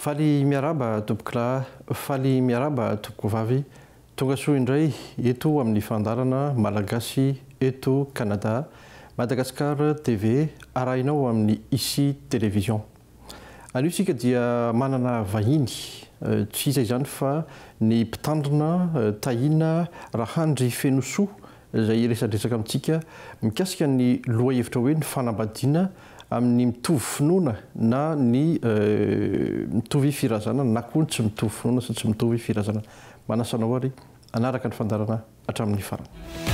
Faly miaraba tompokila, faly miaraba tompoko vavy. Tonga soa indray eto amin'ny fandarana malagasy eto Canada, Madagascar TV, arahinao amin'ny Ici Télévision. Anio sika dia manana vahiny, tsy izay zany fa ny mpitandrina Tahina Rahandry Fenosoa izay resadresaka amintsika mikasika ny lohahevitra hoe ny fanambadiana amin'ny mitovy finoana na ny mitovy firazana na koa tsy mitovy finoana sy tsy mitovy firazana. Manasanao ary anaraka ny fandarana hatramin'ny farany.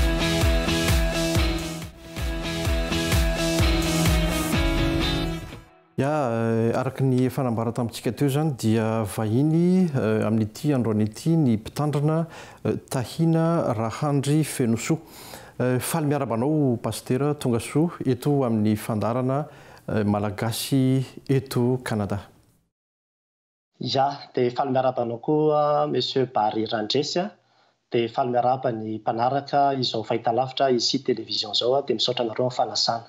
Araka ny fanambara tamintsika teo zany dia vahiny amin'ity androany ity ny mpitandrina Tahina Rahandry Fenosoa. Faly miarabanao pasteur tonga soa eto amin'ny fandarana malagasy eto Canada. Ya, dia faly miarabanao koa monsieur Barry Randresy, dia faly miaraba ny mpanaraka izao fahitalavitra Ici Télévision zao dia misaotra anareo amin'ny fanasana.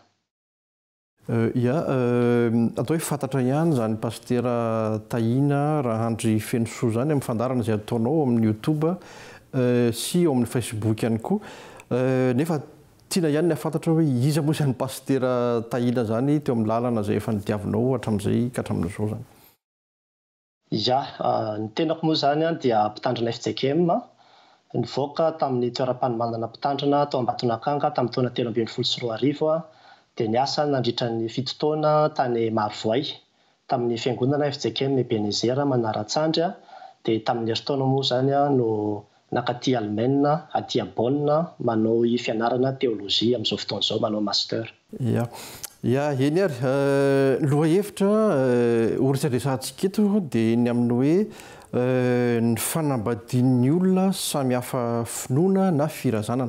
Atao hoe fantatra ihany zany pasteur Tahina Rahandry Fenosoa zany amin'ny fandarana izay ataonao amin'ny YouTube sy ao amin'ny Facebook ihany koa. Nefa tiana ihany ny afantatra hoe iza moa izany pasteur Tahina zany teo amin'ny lalana izay efa nidiavinao hatramin'izay ka hatramin'izao zany. Ya, ny tenako moa zany dia mpitandrina FJKM, nivoaka tamin'ny toeram-panomanana mpitandrina tao Ambatonakanga tamin'ny taona 2014 dia niasa nandritra ny 7 taona tany Marivoay tamin'ny fiangonana FJKM Ebenezer Manaratsandry, dia tamin'ny herintaona moa zany no nakaty Allemagne aty Bonn manao fianarana teolojia amin'izao fotoana izao manao master. Eny ary lohahevitra horesadresantsika eto dia ny amin'ny hoe ny fanambadian'ny olona samy hafa finoana na firazanana.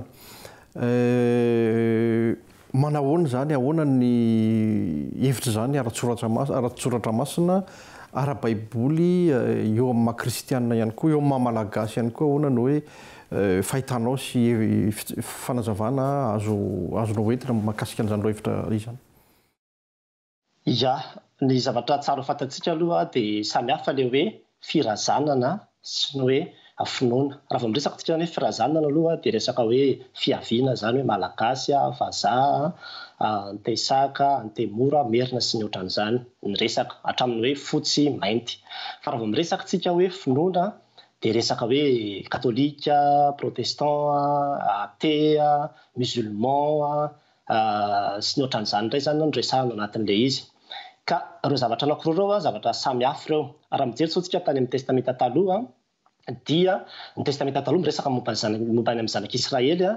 Manahoana zany ahoana ny hevitra zany ara-tsoratra masina ara-baiboly eo amin'ny maha-kristianina ihany koa eo amin'ny maha-malagasy ihany koa ahoana no hoe fahitanao sy fanazavana azonao entina mahakasika an'izany lohahevitra izany. Ya, ny zavatra tsara fantatsika aloha dia samy hafa ilay hoe firazanana sy ny hoe finoana. Raha vao miresaka tsika hoe firazanana aloha dia resaka hoe fiaviana zany hoe malagasy, vazaha, antesaka, antemora, merina sy ny ohatran'izany ny resaka hatramin'ny hoe fotsy mainty. Fa raha vao miresaka tsika hoe finoana dia resaka hoe katolika, protestant, athée, musulman sy ny ohatran'izany indray zany no resahana anatin'ilay izy. Ka ireo zavatra anankiroa ireo zavatra samy hafa ireo. Raha mijery tsika tany amin'ny testamenta taloha dia ny testamenta taloha miresaka momba ny amin'ny zanak'Israely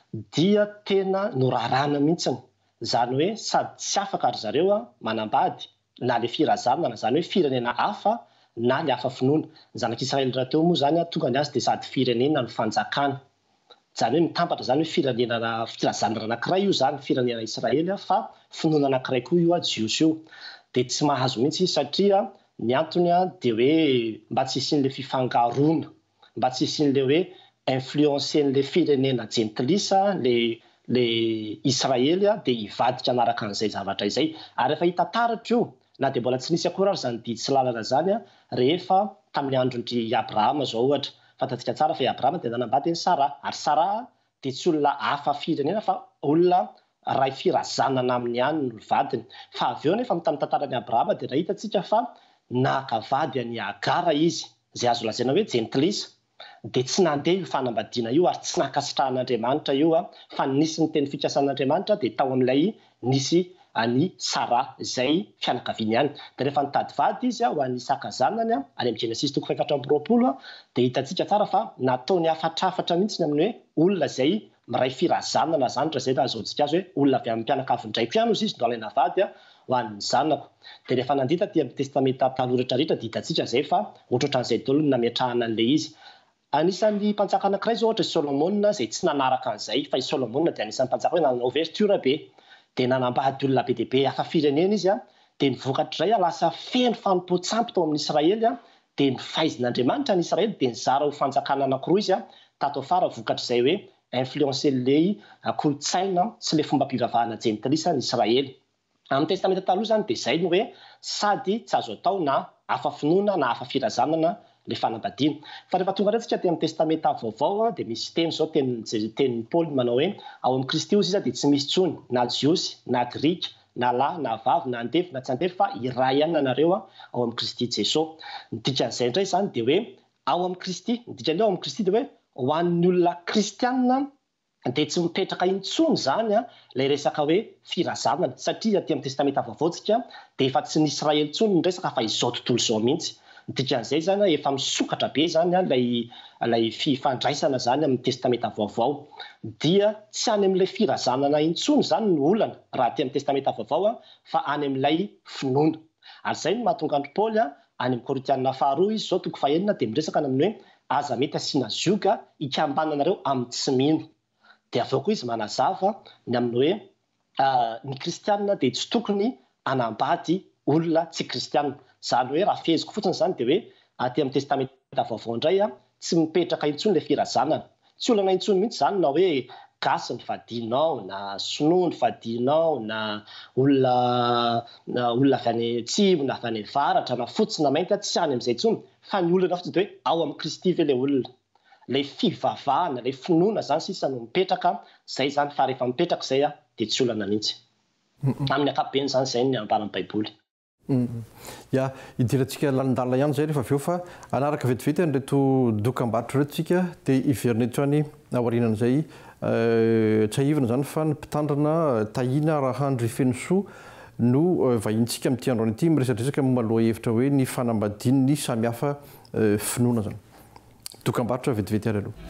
dia tena norarana mihitsiny. Zany hoe sady tsy afaka ary zareo manambady na le firazanana zany hoe firenena hafa na le hafa finoana. Ny zanak'Israely raha teo moa zany tonga ny azy dia sady firenena no fanjakana. Zany hoe mitambatra zany hoe firenena firazanana anankiray io zany firenena Israely fa finoana anankiray koa io jios io. Dia tsy mahazo mihitsy satria ny antony dia hoe mba tsy isian'ilay fifangaroana, mba tsy isian'ilay hoe influencen'ilay firenena jentilisa le Israely dia hivadika anaraka an'izay zavatra izay. Ary efa hita taratra io na dia mbola tsy nisy akory ary zany didy sy lalana zany rehefa tamin'ny andron'ny Abrahama zao ohatra. Fantatsika tsara fa Abrahama dia nanambady ny Sara, ary Sara dia tsy olona hafa firenena fa olona ray firazanana amin'ny ihany no vadiny. Fa avy eo nefa tamin'ny tantaran'i Abrahama dia nahita tsika fa nakavady an'i Agara izy, izay azo lazaina hoe jentilisa. Dia tsy nandeha io fanambadiana io ary tsy nakasitrahan'Andriamanitra io fa nisy ny teny fikasan'Andriamanitra dia tao amin'ilay nisy any Sara izay fianakaviany ihany. Dia rehefa nitady vady izy ho an'ny Isaka zanany any amin'ny Genesis 4:20 dia hitantsika tsara fa nataony hafatrafatra mihitsy amin'ny hoe olona izay miray firazanana zany raha izay azahoantsika azy hoe olona avy amin'ny mpianakavindraiko ihany izy no alaina vady ho an'ny zanako. Dia rehefa nandita aty amin'ny testamenta taloha rehetrarehetra dia hitantsika izay fa ohatrohatran'izay daholo no nametrahana an'ilay izy. Anisan'ny mpanjaka anankiray izao ohatra Solomona izay tsy nanaraka an'izay fa i Solomona dia anisan'ny mpanjaka hoe nanana ouverture be. Dia nanambady olona be dia be hafa firenena izy dia nivokatra izay lasa feno fanompoan-tsampy tao amin'ny Israely dia ny faizin'Andriamanitra ny Israely dia nizara ho fanjakana anankiroa izy tato afara vokatra izay hoe influencen'ilay kolotsaina sy ilay fomba mpivavahana jentilisa ny Israely. Amin'ny testamenta taloha zany dia izay no hoe sady tsy azo atao na hafa finoana na hafa firazanana le fanambadiana. Fa rehefa tonga rehetra ty amin'ny testamenta vaovao dia misy teny zao tenin'ny Paoly manao hoe ao amin'ny Kristy ozy izy dia tsy misy tsony na jiosy na grika na lahy na vavy na andefy na tsy andefy fa iray ihany nareo ao amin'ny Kristy Jesosy. Ny dikan'izay indray zany dia hoe ao amin'ny Kristy, ny dikany ao amin'ny Kristy dia hoe ho an'ny olona kristianina dia tsy mipetraka intsony zany ilay resaka hoe firazanana, satria aty amin'ny testamenta vaovaontsika dia efa tsy ny Israely intsony ny resaka fa izao tontolo izao mihitsy. Ny dikan'izay zany efa misokatra be zany ilay fifandraisana zany amin'ny testamenta vaovao, dia tsy any amin'ilay firazanana intsony zany ny olana raha aty amin'ny testamenta vaovao fa any amin'ilay finoana. Ary izay no mahatonga andro Paoly any amin'ny Korintianina faharoa izy zao toko 9 dia miresaka amin'ny hoe aza mety asiana zioka ikambananareo amin'ny tsy mino. Dia avy eo koa izy manazava ny amin'ny hoe ny kristianina dia tsy tokony anambady olona tsy kristianina. Zany hoe raha feheziko fotsiny zany dia hoe aty amin'ny testamenta vaovao indray tsy mipetraka intsony ilay firazanana. Tsy olana intsony mihitsy zany na hoe gasy ny fadianao na sinoa ny fadianao na olona avy any atsimo na avy any avaratra na fotsy na mainty tsy any amin'izay intsony, fa ny olana fotsiny dia hoe ao amin'ny Kristy ve ilay olona. Ilay fivavahana, ilay finoana zany sisa no mipetraka, zay zany fa rehefa mipetraka izay dia tsy olana mihitsy. Amin'ny ankapobeny zany izay ny ambaran'ny Baiboly. Ya, idirantsika lalandalina ihany zay rehefa avy eo fa anaraka vetivety an'ireto dokam-barotra ireto tsika dia iverina eto any aorianan'izay tsy ahivana zany fa ny mpitandrina Tahina Rahandry Fenosoa no vahintsika amin'ity androany ity miresadresaka momaloha hevitra hoe ny fanambadiany samihafa finoana zany. Dokam-barotra vetivety ary aloha.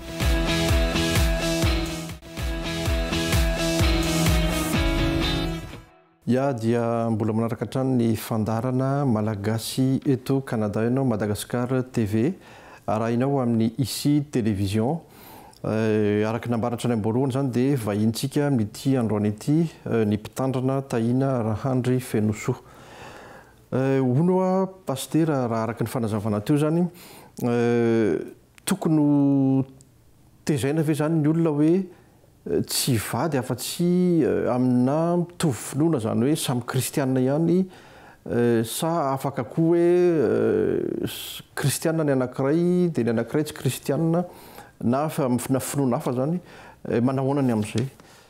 Ya, dia mbola manaraka hatrany ny fandarana malagasy eto Canada ianao Madagascar TV arahinao amin'ny ICI télévision. Araka nambaratra ny amboloany zany dia vahintsika amin'ity androany ity ny mpitandrina Tahina Rahandry Fenosoa. Hono pastera raha araka ny fanazavana teo zany tokony tezaina ve zany ny olona hoe tsy vady afa-tsy amina mitovy finoana zany hoe samy kristianina ihany sa afaka koa hoe kristianina ny anankiray dia ny anankiray tsy kristianina na finoana hafa zany manahoana ny amin'izay?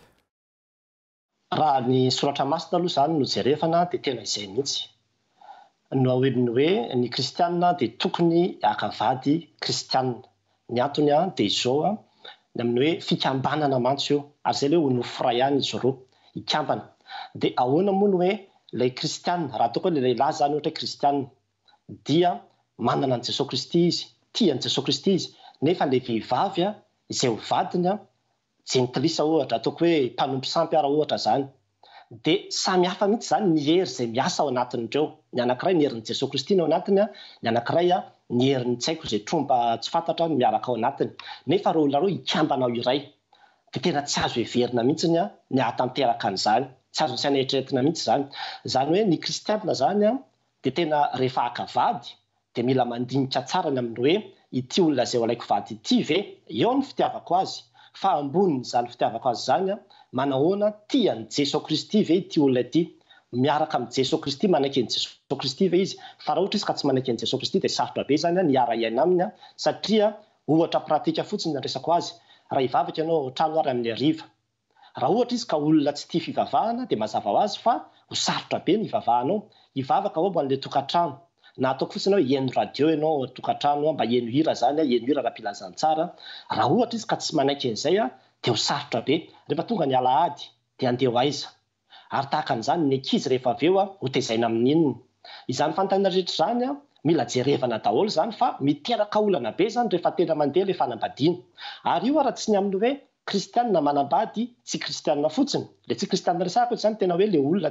Raha ny soratra masina aloha zany no jerevana dia tena izay mihitsy. No ahoediny hoe ny kristianina dia tokony hakavady kristianina. Ny antony dia izao ny amin'ny hoe fikambanana mantsy io, ary izay hoe ho noforay ihany izy roa ikambana. Dia ahoana moa no hoe ilay kristianina, raha ataoko hoe lehilahy zany ohatra hoe kristianina dia manana an'i Jesosy Kristy izy, tia an'i Jesosy Kristy izy, nefa ilay vehivavy izay ho vadiny jentilisa ohatra, ataoko hoe mpanompo sampy ara ohatra zany, dia samy hafa mihitsy zany ny hery izay miasa ao anatin'ireo. Ny anankiray ny herin'i Jesosy Kristy ao anatiny, ny anankiray ny herin'ny tsy haiko izay tromba tsy fantatra miaraka ao anatiny. Nefa ireo olona roa ikambana ao iray dia tena tsy azo heverina mihitsy ny hahatanteraka an'izany, tsy azo ny saina eritreretina mihitsy zany. Izany hoe ny kristianina zany dia tena rehefa hakavady dia mila mandinika tsara ny amin'ny hoe ity olona izay ho alaiko vady ity ve eo ny fitiavako azy, fa ambonin'izany fitiavako azy zany manahoana tian'i Jesosy Kristy ve ity olona ity, miaraka amin'ny Jesosy Kristy, manaiky an'i Jesosy Kristy ve izy. Fa raha ohatra izy ka tsy manaiky an'i Jesosy Kristy dia sarotra be zany ny ara-iaina aminy, satria ohatra pratika fotsiny ny resako azy. Raha hivavaka ianao trano ary amin'ny hariva, raha ohatra izy ka olona tsy tia fivavahana dia mazava ho azy fa ho sarotra be ny hivavahanao. Hivavaka ho an'ilay tokantrano, na ataoko fotsiny hoe hihaino radio ianao tokantrano mba hihaino hira zany, hihaino hira ara-pilazany tsara. Raha ohatra izy ka tsy manaiky an'izay dia ho sarotra be. Rehefa tonga ny alahady dia andeha ho aiza. Ary tahaka an'izany ny ankizy rehefa avy eo ho tezaina amin'ny inona. Izany fanontaniana rehetra zany mila jerevana daholo zany fa miteraka olana be zany rehefa tena mandeha ilay fanambadiana. Ary io raha tsy ny amin'ny hoe kristianina manambady tsy kristianina fotsiny. Ilay tsy kristianina resahako zany tena hoe ilay olona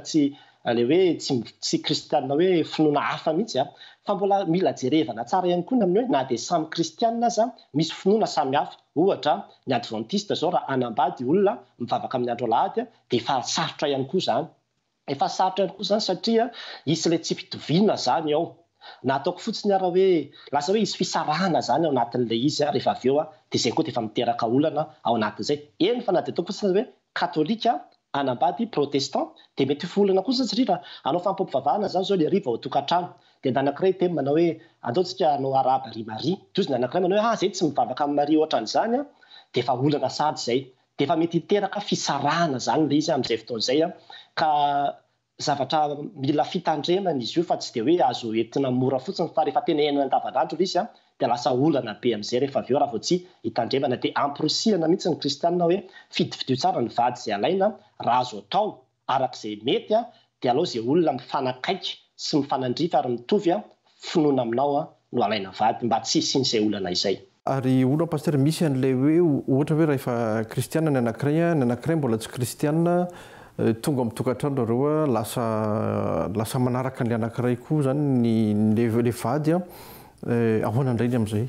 tsy kristianina hoe finoana hafa mihitsy, fa mbola mila jerevana tsara ihany koa amin'ny hoe na dia samy kristianina aza misy finoana samy hafa. Ohatra ny adventiste zao raha anambady olona mivavaka amin'ny andro alahady dia efa sarotra ihany koa zany. Efa sarotra ihany koa zany satria isy ilay tsy fitoviana zany ao. Na ataoko fotsiny raha hoe lasa hoe isy fisarahana zany ao anatin'ilay izy rehefa avy eo dia izay koa dia efa miteraka olana ao anatin'izay. Eny fa na dia ataoko fotsiny hoe katolika anambady protestant dia mety folana kosa satria raha anao fampampiavahana zany zao le riva ao tokantrano dia ny anankiray te manao hoe ataontsika anao araba ry maria tozy ny anankiray manao hoe zay tsy mivavaka amin'ny maria ohatran'izany a dia efa olana sady zay dia efa mety hiteraka fisarahana zany le izy amin'izay fotoan'izay a ka zavatra mila fitandremana izy io fa tsy dia hoe azo entina mora fotsiny fa rehefa tena enina andavanandro izy a dia lasa olana be amin'izay rehefa avy eo raha vao tsy hitandremana dia amporosihana mihitsy ny kristianina hoe fidifidio tsara ny vady izay alaina raha azo atao arak'izay mety a dia alao izay olona mifanakaiky sy mifanandrify ary mitovy a finoana aminao a no alaina vady mba tsy hisian'izay olana izay. Ary olona paster misy an'ilay hoe ohatra hoe raha efa kristianina ny anankiray mbola tsy kristianina tonga amin'ny tokantrano ireo lasa manaraka ny anankiray koa zany le vady a ahoana indrainy amin'izay.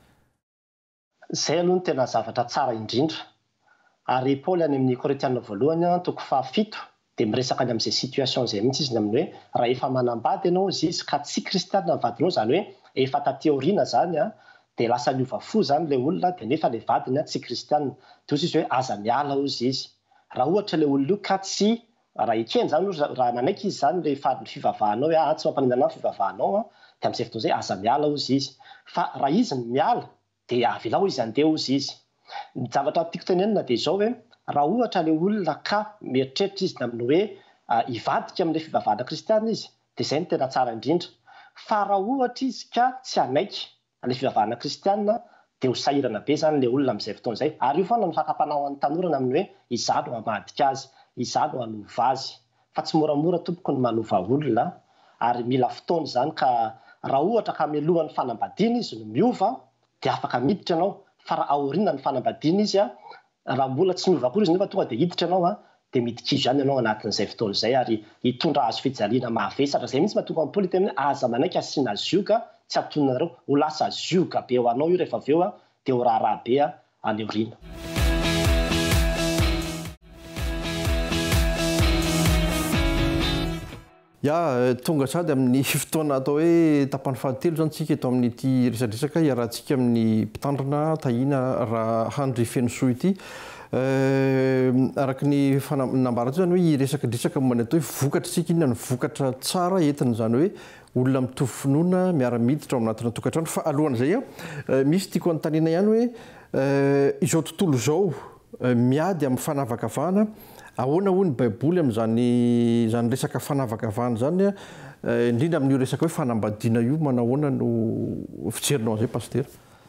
Zay aloha no tena zavatra tsara indrindra ary Paoly any amin'ny Korintianina voalohany toko 7 dia miresaka any amin'izay situation izay mihitsy izy amin'ny hoe raha efa manambady ianao izy ka tsy kristianina ny vadinao zany hoe efa taty aoriana zany a dia lasa niova fo zany le olona dia nefa le vadiny tsy kristianina dia izy hoe aza miala ozy izy raha ohatra le olona io ka tsy raha ekeny zany raha manaiky izy zany le fivavahanao hoe tsy mampanindana ny fivavahanao dia amin'izay fotoana izay aza miala ozy izy fa raha izy ny miala dia avy lao izy andeha ozy izy. Ny zavatra tiako tenenina dia izao hoe raha ohatra le olona ka mieritreritra izy amin'ny hoe hivadika amin'ilay fivavahana kristianina izy dia izay no tena tsara indrindra fa raha ohatra izy ka tsy hanaiky ilay fivavahana kristianina dia ho sahirana be zany le olona amin'izay fotoana izay ary io foana no fakapanaon'ny tanorana amin'ny hoe izany ho hamadika azy izany ho hanova azy fa tsy moramora tompoko ny manova olona ary mila fotoana zany ka raha ohatra ka mialohan'ny fanambadiana izy no miova dia afaka miditra ianao fa raha aoriana ny fanambadiana izy raha mbola tsy miova koa izy nefa tonga dia hiditra ianao dia midik'izy ihany ianao anatin'izay fotoana izay ary hitondra azo fijaliana mavesatra zay mihitsy mahatonga amin'ny Paoly tena hoe aza manaiky asiana zioka tsy atonareo ho lasa zioka be ho anao io rehefa avy eo dia ho raharaha be any aoriana. Tonga sady amin'ny fotoana atao hoe tapany fahatelo zany tsika eto amin'ity resadresaka iarahantsika amin'ny mpitandrina tahina raha Handry Fenosoa ity araka ny nambaratra zany hoe iresakadresaka momba ny atao hoe vokatra tsika inona ny vokatra tsara entina zany hoe olona mitovy finoana miara-miditra ao anatina tokantrano fa alohan'izay misy tiako anontaniana ihany hoe izao tontolo izao miady amin'ny fanavakavahana ahoana hoy ny baiboly amin'izany resaka fanavakavahana zany indrindra amin'io resaka hoe fanambadiana io manahoana no fijerinao an'izay paster?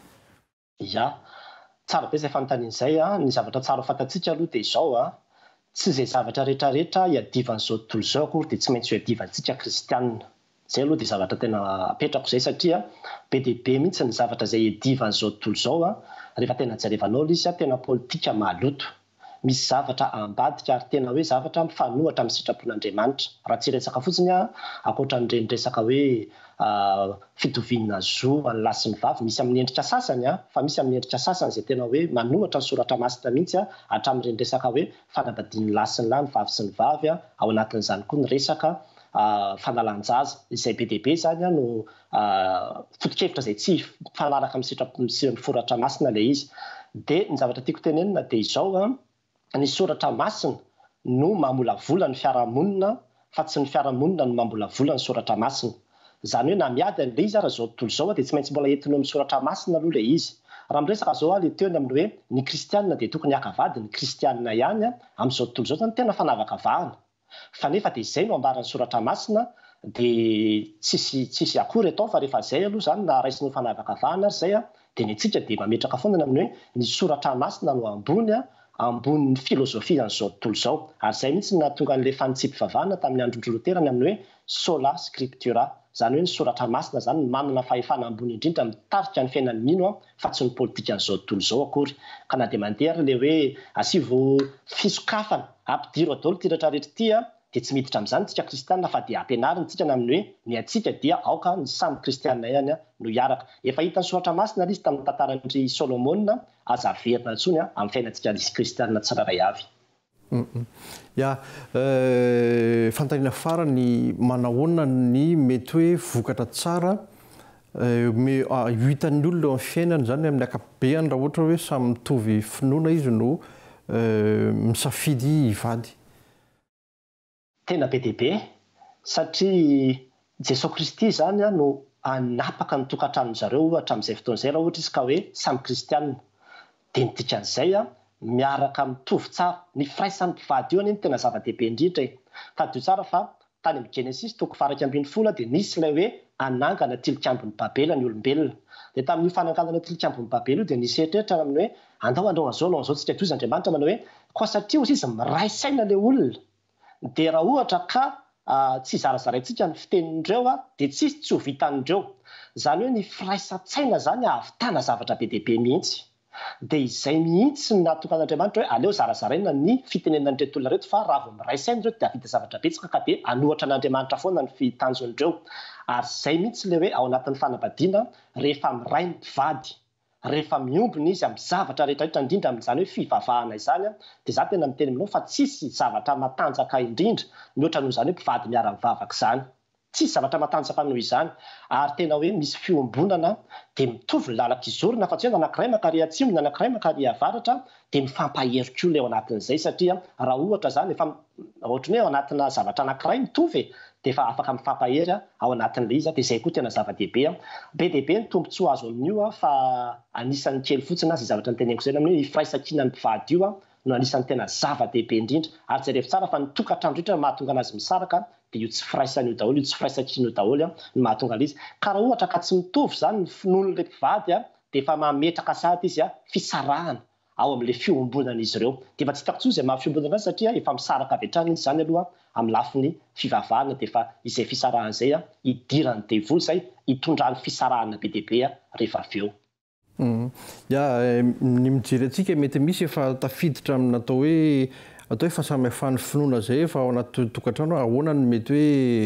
Tsara be izay fanontaniana izay ny zavatra tsara fantatsika aloha dia izao tsy izay zavatra rehetrarehetra hiadivan'izao tontolo izao akory dia tsy maintsy ho iadivantsika kristianina. Zay aloha dia zavatra tena apetrako izay satria be dia be mihitsy ny zavatra izay hiadivan'izao tontolo izao rehefa tena jerevanao izy tena politika maloto. Misy zavatra ambadika ary tena hoe zavatra mifanohatra amin'ny sitrapon'Andriamanitra raha tsy resaka fotsiny ankoatran'ireny resaka hoe fitoviana zo any lahy sy ny vavy misy amin'ny endrika sasany fa misy amin'ny endrika sasany izay tena hoe manohatra ny soratra masina mihitsy hatramin'ireny resaka hoe fanambadian'ny lahy sy ny lahy ny vavy sy ny vavy ao anatin'izany koa ny resaka fanalan-jaza izay be dia be zany no foto-kevitra izay tsy fanaraka amin'ny sitrapon'ny foratra masina ilay izy dia ny zavatra tiako tenenina dia izao ny soratra masina no mamolavola ny fiarahamonina fa tsy ny fiarahamonina no mamolavola ny soratra masina. Izany hoe na miady an'ilay izy raha izao tontolo izao dia tsy maintsy mbola entinao amin'ny soratra masina aloha ilay izy. Raha miresaka izao ilay teo amin'ny hoe ny kristianina dia tokony hakavady ny kristianina ihany amin'izao tontolo izao zany tena fanavakavahana. Fa nefa dia izay no ambaran'ny soratra masina dia tsisy akory atao fa rehefa izay aloha zany na raisinao fanavakavahana ary izay dia ny antsika dia mametraka foana amin'ny hoe ny soratra masina no ambony filozofia an'izao tontolo izao ary izay mihitsy no nahatonga an'ilay fanitsim-pivavahana tamin'ny andron'ny Lotera ny amin'ny hoe sola scriptura zany hoe ny soratra masina zany manana fahefana ambony indrindra mitarika ny fiainan'ny mino fa tsy ny politika an'izao tontolo izao akory ka na dia mandeha ary ilay hoe asivo fisokafana ampidiro adolo ty rehetrarehetra ty dia tsy miditra amin'izany tsika kristianina fa dia ampianarina tsika amin'ny hoe ny antsika dia aoka ny samy kristianina ihany no hiaraka. Efa hita ny soratra masina izy tamin'ny tantarandry Solomona aza averina intsony amin'ny fiainantsika kristianina tsirairay avy. Fantaniana farany manahoana ny mety hoe vokatra tsara hitan'ny olona amin'ny fiainana zany amin'ny akabeany raha ohatra hoe samy mitovy finoana izy no misafidy hivady. tena be deaibe satria Jesosy Kristy zany no anapaka ny tokantrano zareo ohatra amin'izay fotoan'izay raha ohatra izy ka hoe samy kristianina dia nidika an'izay miaraka mitovy tsara ny firaisan'ny mpivady io any tena zava-dehibe indrindra ka dio tsara fa tany amin'ny Genesis 1:10 dia nisy ilay hoe anangana tilikambon'ny Babela ny olombelona dia tamin'io fananganana tilikambon'ny Babela io dia nisy eritreritra aminy hoe andao azao tsika toy Andriamanitra manao hoe koa satria ozy izy miray saina ilay olona dia raha ohatra ka tsy zarazaraintsika ny fitenindreo dia tsy ho vitanindreo zany hoe ny firaisan-tsaina zany ahavitana zavatra be deaibe mihitsy dia izay mihitsy ny natokan'Andriamanitra hoe aleo zarazaraina ny fitenenan'ireto olona reto fa raha vao miray saina ireo dia havita zavatra betsaka ka dia anohatra an'Andriamanitra foana ny fitanjon'ireo ary izay mihitsy ilay hoe ao anatin'ny fanambadiana rehefa miray ny mpivady rehefa miombona izy amin'ny zavatra rehetrarehetra indrindra amin'izany hoe fivavahana izany dia za tena miteny aminao fa tsisy zavatra matanjaka indrindra mihoatra noho izany hoe mpivady miara-mivavaka izany tsisy zavatra matanjaka noho izany ary tena hoe misy fiombonana dia mitovy ny lalaka izorona fa tsy hoe nanankiray mankarỳ atsimo nanankiray mankarỳ avaratra dia mifampaheriko ilay ao anatin'izay satria raha ohatra zany efa ohatrany hoe ao anatina zavatra anankiray mitovy dia efa afaka mifampahery ao anatin'ilay izy dia izay koa tena zava-dehibe be dehibe ny tombontsoa azo amin'io fa anisan'ny kely fotsiny azy zavatra nyteneniko izay amin'ny hoe firaisan-kinan'ny mpivady io no anisan'ny tena zava-dehibe indrindra ary jerefo tsara fa ny tokantrano rehetra mahatonga anazy misaraka dia io tsy firaisan'io daholo io tsy firaisan-kina io daholo no mahatonga an'izy ka raha ohatra ka tsy mitovy izany ny finoan'ilay mpivady dia efa mametraka sahady izy fisarahana ao amin'ilay fiombonan'izy ireo dia efa tsy hitako tsoa izay mahafiombonana azy satria efa misaraka avy hatrany izy izany aloha amin'ny lafiny fivavahana dia efa izay fisarahana izay idirany devoly izay hitondrany fisarahana be deaibe rehefa avy eo. Ny mijery antsika mety misy efa tafiditra amin'ny atao hoe fa samy hafan'ny finoana izay efa ao anaty tokantrano ahoana ny mety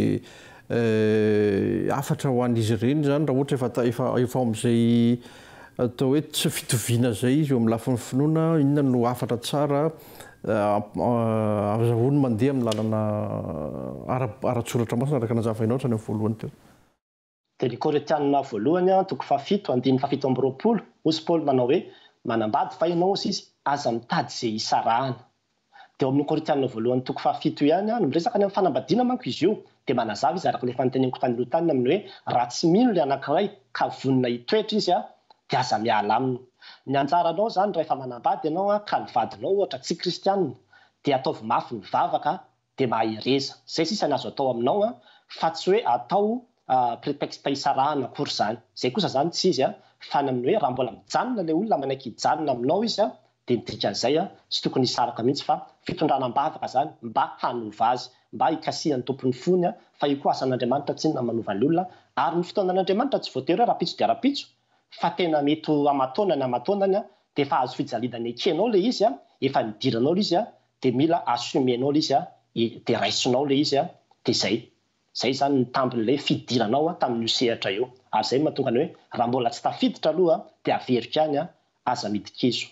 hoe afatra ho an'izy ireny zany raha ohatra efa amin'izay atao hoe tsy fitoviana izay izy eo amin'ny lafin'ny finoana inona no afatra tsara azahoany mandeha amin'ny lalana ara-tsoratra masina araka nazavainao trany amin'ny voalohany teo. Dia ny Koretianina voalohany 7:7 hozy Paoly manao hoe manambady fa ianao ozy izy aza mitady izay hisarahana dia ao amin'ny Koretianina voalohany 7 ihany no miresaka ny amin'ny fanambadiana manko izy io dia manazava izy araka ilay fanoteneniko tany aloha tany amin'ny hoe raha tsy mino ilay anankiray ka vonona hitoetra izy dia aza miala aminy ny anjaranao zany rehefa manambady ianao ka ny vadinao ohatra tsy kristianina dia ataovy mafy ny vavaka dia mahereza izay sisa ny azo atao aminao fa tsy hoe atao pretexte hisarahana akory zany izay kosa zany tsy izy fa ny amin'ny hoe raha mbola mijanona ilay olona manaiky hijanona aminao izy dia midika an'izay tsy tokony hisaraka mihitsy fa fitondranam-bavaka zany mba hanova azy mba hikasihan'ny tompony fony fa io koa asan'Andriamanitra tsy na manova ny olona ary ny fotoanan'Andriamanitra tsy voatery hoe rapitso dia rapitso fa tena mety amatonany dia efa azo fijalidany ekenao ilay izy efa nidiranao ilay izy dia mila assumenao ilay izy dia raisinao ilay izy dia izay zany ny tambin'ilay fidiranao tamin'io sehatra io ary izay mahatonga ny hoe raha mbola tsy tafiditra aloha dia averika any aza midikizo.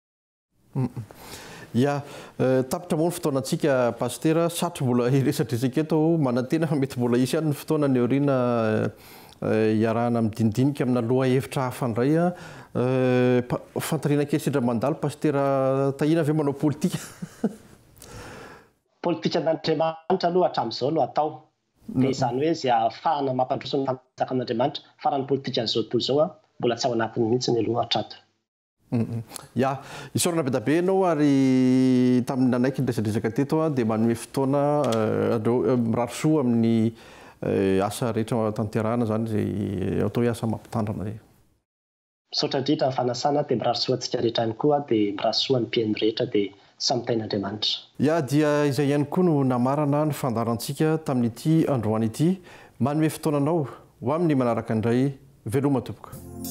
Tapitra moa ny fotoanantsika pastera satry mbola iresadresaka eto manantena fa mety mbola isy ihany ny fotoana ny aoriana iarahana midinidinika amina loha hevitra hafandray fantarina kely sindra mandalo pastera tahina avy manao politika politika n'Andriamanitra aloha hatramin'izao no atao dia izany hoe izay ahafahana mampandroso ny fanjakana an'Andriamanitra farany politika n'izao tontolo izao mbola tsy ao anatiny mihitsy ny aloha hatrato. Isaorana be dabe ianao ary tamin'ny nanaiky ny resadresaka teto dia manome fotoana mirarosoa amin'ny asa rehetra tanterahana zany izay atao hoe asa mampitandrana zay. Misaotra indrindra ny fanasana dia mirarosoa antsika rehetra ihany koa dia mirarosoa ny mpihaino rehetra dia samy tain'Andriamanitra. Dia izay ihany koa no namarana ny fandarantsika tamin'ity androany ity manome fotoananao ho amin'ny manaraka indray veloma topoka.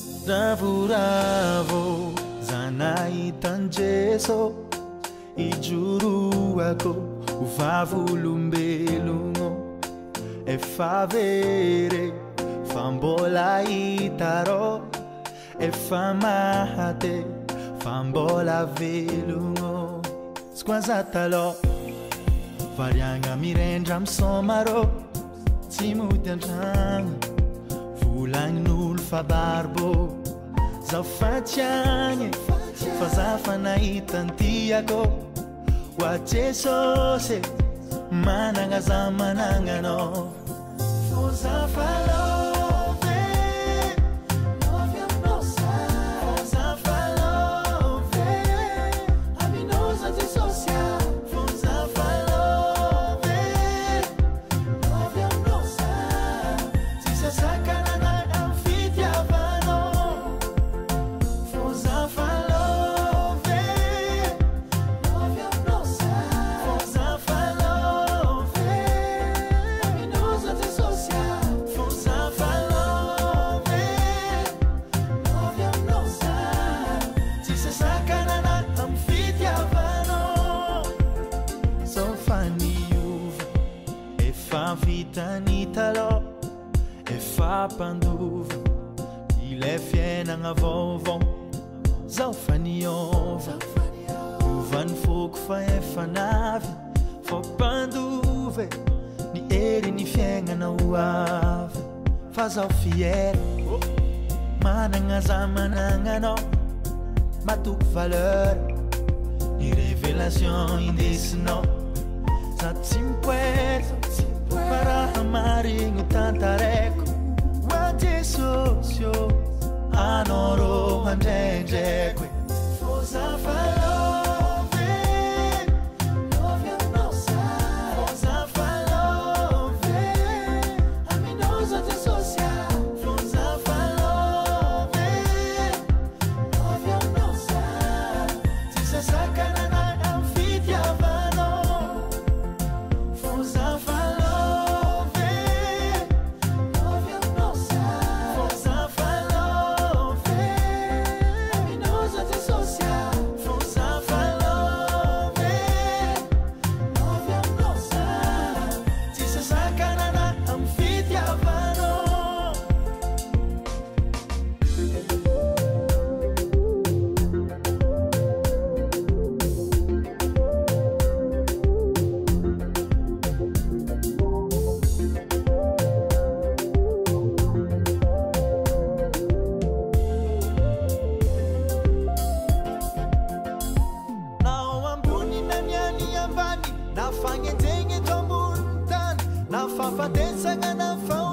Ravoravo zanaitan Jeso ijuruako uvavulumbelungo efa vere fambola itaro efa mahate fambola velungo squazatalo varianga mirendra msomaro timuti antranga vulagnin'olo fa barbo zafatiagny fa zafa nahitantiako wa Jesosy mananga za manangano Forza falove Novia nossa Forza falove Aminosa de social Forza falove Novia nossa Si se sacana na anfiteavano Forza falove Novia nossa Forza falove Aminosa de social Forza falove Novia nossa Si se sacana na anfiteavano Sofani uva E fa vita ni talò E fa panduva Il è fiena vovon Sofani ova Uvan fok fa e fanave Fa panduve Ni eri ni fiena na uave Faz ao fiel Mananga za mananga no Matuk valeur Ni révélation indesse no Satimpuer Para amarinho tantareco Wante socio Anoro andrenjeque Forza falove Novia nossa Forza falove Aminosa de social Forza falove Novia nossa Si se sacana na anfiteavano Forza falove Novia nossa Forza falove Aminosa de social Forza falove Novia nossa Si se sacana na anfiteavano Nao ambony na niany ambany Na fagnenjegny eto ambony tany Na fahafatesagna na